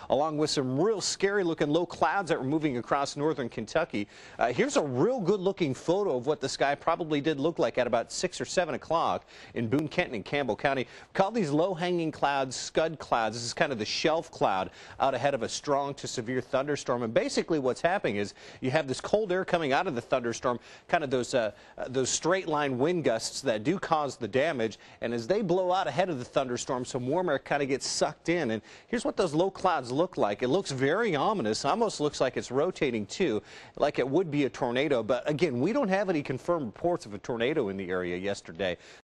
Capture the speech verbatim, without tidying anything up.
along with some real scary looking low clouds that were moving across northern Kentucky. Uh, here's a real good looking photo of what the sky probably did look like at about six or seven o'clock in Boone, Kenton, and Campbell County. We call these low hanging clouds Scud clouds. This is kind of the shelf cloud out ahead of a strong to severe thunderstorm. And basically what's happening is you have this cold air coming out of the thunderstorm, kind of those uh, uh, those straight line wind gusts that do cause the damage. And as they blow out ahead of the thunderstorm, some warm air kind of gets sucked in. And here's what those low clouds look like. It looks very ominous. Almost looks like it's rotating too, like it would be a tornado. But again, we don't have any confirmed reports of a tornado in the area yesterday.